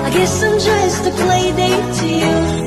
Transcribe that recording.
I guess I'm just a play date to you.